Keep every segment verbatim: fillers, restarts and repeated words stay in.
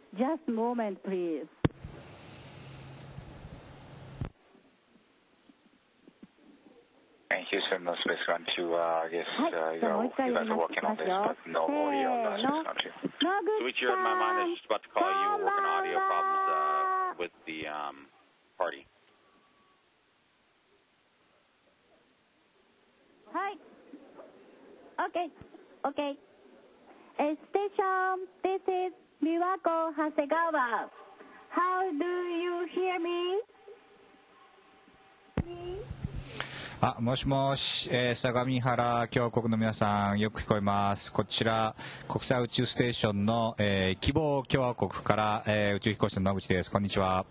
Just a moment, please. Houston, no space ground two. Uh, I guess uh, you, know, you guys are working on this, but no audio, no space ground two. Switch, you're in my mind. I was just about to call you. We're working on audio problems uh, with the um, party. Hi. Okay. Okay. Uh, station, this is Miwako Hasegawa. How do you hear me? あ、もしもし、えー、相模原共和国の皆さん、よく聞こえます。こちら国際宇宙ステーションの、えー、希望共和国から、えー、宇宙飛行士の野口です。こんにちは。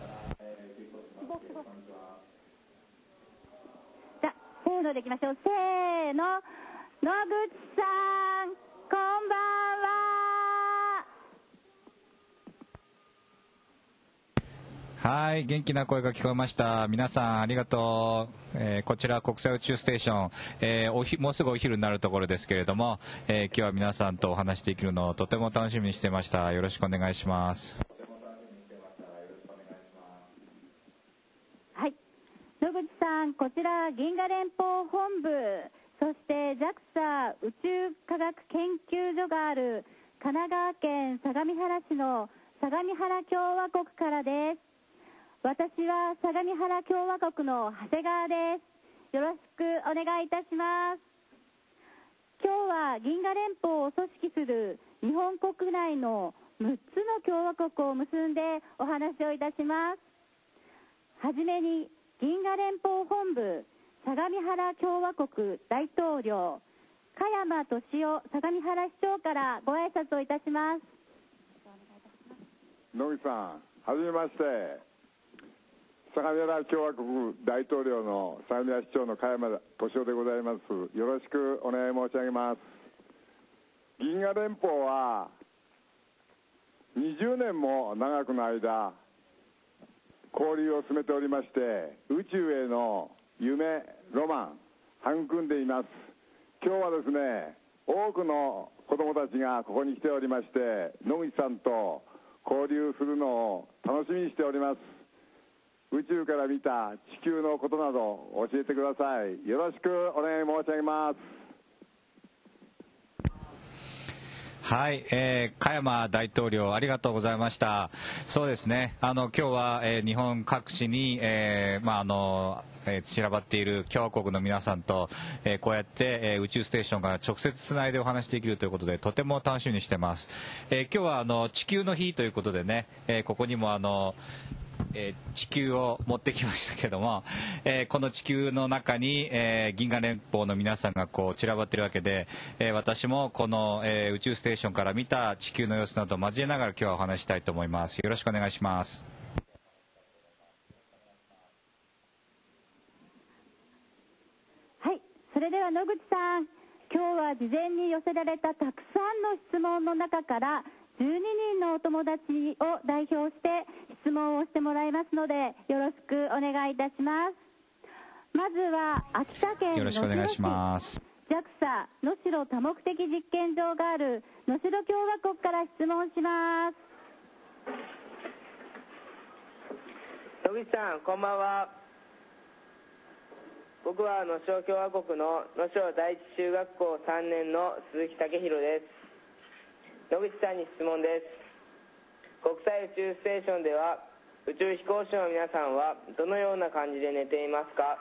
じゃあせーのでいきましょう。せーの、野口さん、こんばんは。 はい、元気な声が聞こえました。皆さんありがとう。えー、こちら国際宇宙ステーション、えー、おひもうすぐお昼になるところですけれども、えー、今日は皆さんとお話しできるのをとても楽しみにしてました。よろしくお願いします。 はい、野口さん、こちら銀河連邦本部、そして ジャクサ 宇宙科学研究所がある神奈川県相模原市の相模原共和国からです。私は相模原共和国の長谷川です。よろしくお願いいたします。今日は銀河連邦を組織する日本国内のむっつの共和国を結んでお話をいたします。はじめに銀河連邦本部相模原共和国大統領加山俊夫相模原市長からご挨拶をいたします。 野口さん、はじめまして。相模原共和国大統領の相模原市長の加山俊夫でございます。よろしくお願い申し上げます。銀河連邦はにじゅうねんも長くの間交流を進めておりまして、宇宙への夢、ロマン育んでいます。今日はですね、多くの子どもたちがここに来ておりまして、野口さんと交流するのを楽しみにしております。宇宙から見た地球のことなど教えてください。よろしくお願い申し上げます。 はい、えー、加山大統領ありがとうございました。そうですね、あの今日は、えー、日本各地に、えーまああのえー、散らばっている共和国の皆さんと、えー、こうやって、えー、宇宙ステーションが直接つないでお話できるということでとても楽しみにしてます。えー、今日はあの地球の日ということでね、えー、ここにもあのえー、地球を持ってきましたけども、えー、この地球の中に、えー、銀河連邦の皆さんがこう散らばっているわけで、えー、私もこの、えー、宇宙ステーションから見た地球の様子などを交えながら今日はお話したいと思います。よろしくお願いします。 はい、それでは野口さん、今日は事前に寄せられたたくさんの質問の中からじゅうににんのお友達を代表して質問をしてもらいますのでよろしくお願いいたします。まずは秋田県能代市、 よろしくお願いします。 ジャクサ 能代多目的実験場がある能代共和国から質問します。 野口さん、こんばんは。僕は能代共和国の能代第一中学校さんねんの鈴木武弘です。野口さんに質問です。国際宇宙ステーションでは宇宙飛行士の皆さんはどのような感じで寝ていますか？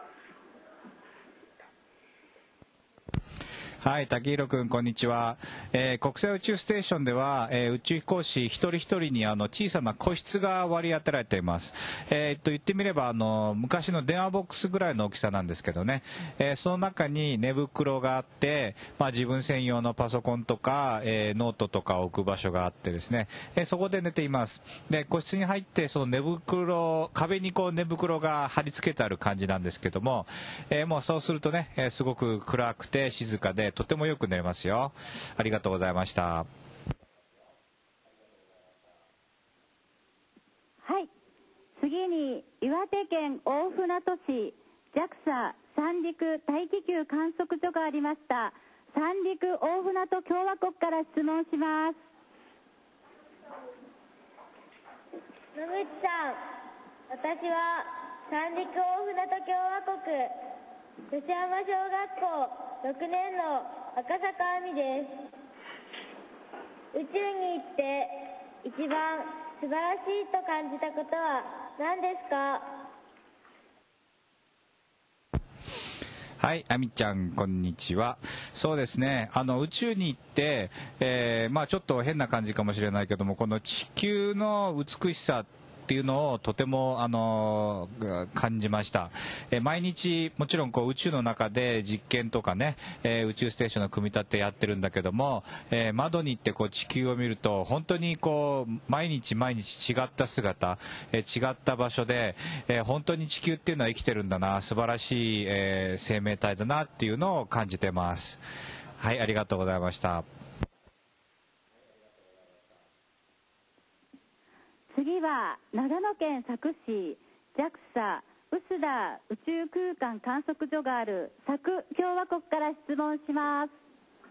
はい、竹広君こんにちは。えー、国際宇宙ステーションでは、えー、宇宙飛行士一人一人にあの小さな個室が割り当てられています。えー、と言ってみればあの昔の電話ボックスぐらいの大きさなんですけどね、えー、その中に寝袋があって、まあ、自分専用のパソコンとか、えー、ノートとかを置く場所があってですね、えー、そこで寝ています。で、個室に入ってその寝袋、壁にこう寝袋が貼り付けてある感じなんですけども、えー、もうそうするとね、えー、すごく暗くて静かでとてもよく寝れますよ。ありがとうございました。 はい、次に岩手県大船渡市 ジャクサ 三陸大気球観測所がありました三陸大船渡共和国から質問します。 野口さん、私は三陸大船渡共和国吉浜小学校ろくねんの赤坂亜美です。宇宙に行って一番素晴らしいと感じたことは何ですか？ はい、あみちゃん、こんにちは。そうですね、あの宇宙に行って、えーまあ、ちょっと変な感じかもしれないけども、この地球の美しさっていうのをとてもあの感じました。え毎日もちろんこう宇宙の中で実験とかね、えー、宇宙ステーションの組み立てやってるんだけども、えー、窓に行ってこう地球を見ると本当にこう毎日毎日違った姿、えー、違った場所で、えー、本当に地球っていうのは生きてるんだな、素晴らしい、えー、生命体だなっていうのを感じてます。はい、ありがとうございました。 次は長野県佐久市 ジャクサ 臼田宇宙空間観測所がある佐久共和国から質問します。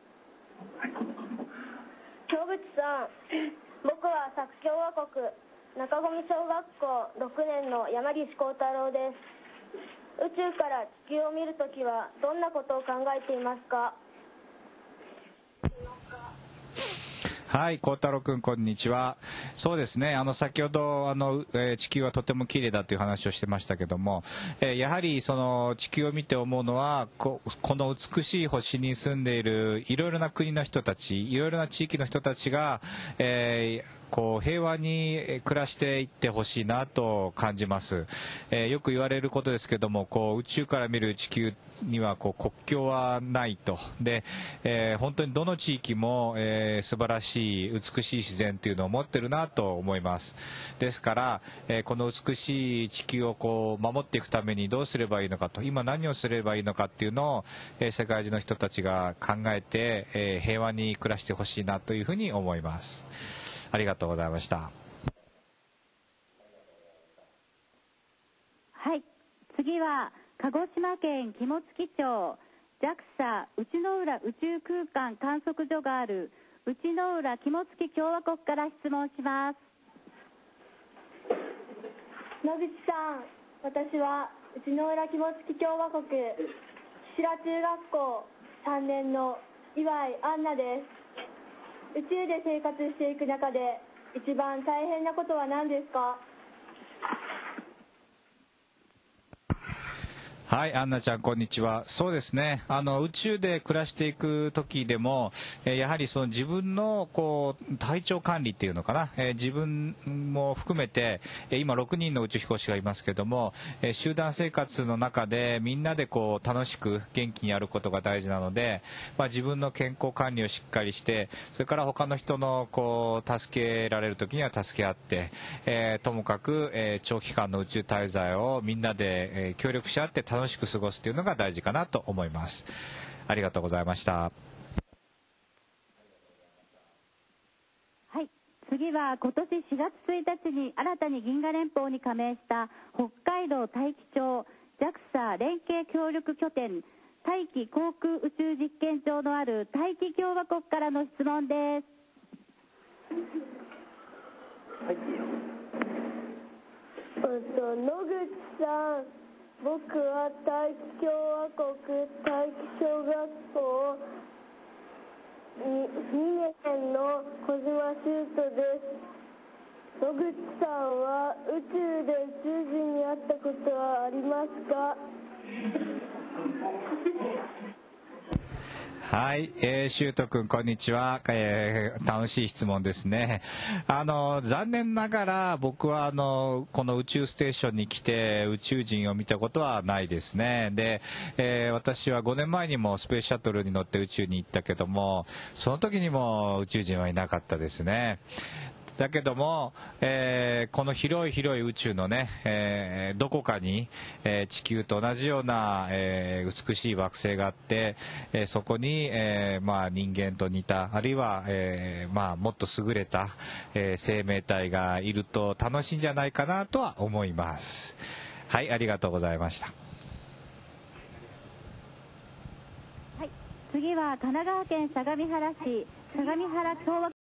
野口さん、僕は佐久共和国中込小学校ろくねんの山岸幸太郎です。宇宙から地球を見るときはどんなことを考えていますか？ はい、幸太郎君、こんにちは。そうですね、あの先ほどあの、えー、地球はとても綺麗だという話をしてましたけども、えー、やはりその地球を見て思うのは こ, この美しい星に住んでいるいろいろな国の人たち、いろいろな地域の人たちが、えーこう平和に暮らしていってほしいなと感じます。えー、よく言われることですけども、こう宇宙から見る地球にはこう国境はないと。で、えー、本当にどの地域も、えー、素晴らしい美しい自然というのを持ってるなと思います。ですから、えー、この美しい地球をこう守っていくためにどうすればいいのかと、今何をすればいいのかっていうのを、えー、世界中の人たちが考えて、えー、平和に暮らしてほしいなというふうに思います。ありがとうございました。 はい、次は鹿児島県肝付町 ジャクサ 内之浦宇宙空間観測所がある内之浦肝付共和国から質問します。 野口さん、私は内之浦肝付共和国岸良中学校さんねんの岩井杏奈です。宇宙で生活していく中で一番大変なことは何ですか？ はい、アンナちゃん、こんにちは。そうですね、あの宇宙で暮らしていく時でも、えー、やはりその自分のこう体調管理っていうのかな、えー、自分も含めて、えー、今ろくにんの宇宙飛行士がいますけども、えー、集団生活の中でみんなでこう楽しく元気にやることが大事なので、まあ、自分の健康管理をしっかりして、それから他の人のこう助けられる時には助け合って、えー、ともかく、えー、長期間の宇宙滞在をみんなで、えー、協力し合って楽しく過ごすというのが大事かなと思います。ありがとうございました。 はい、次は今年しがつついたちに新たに銀河連邦に加盟した北海道大樹町 ジャクサ 連携協力拠点大気航空宇宙実験場のある大気共和国からの質問です。 はい、えっと野口さん、僕は大気共和国大気小学校にねんの小島修斗です。野口さんは宇宙で宇宙人に会ったことはありますか？ はい、えー、シュート君、こんにちは。えー、楽しい質問ですね。あの残念ながら僕はあのこの宇宙ステーションに来て宇宙人を見たことはないですね。で、えー、私はごねんまえにもスペースシャトルに乗って宇宙に行ったけども、その時にも宇宙人はいなかったですね。だけども、えー、この広い広い宇宙のね、えー、どこかに、えー、地球と同じような、えー、美しい惑星があって、えー、そこに、えーまあ、人間と似た、あるいは、えーまあ、もっと優れた、えー、生命体がいると楽しいんじゃないかなとは思います。はい、ありがとうございました。 はい、次は神奈川県相模原市相模原共和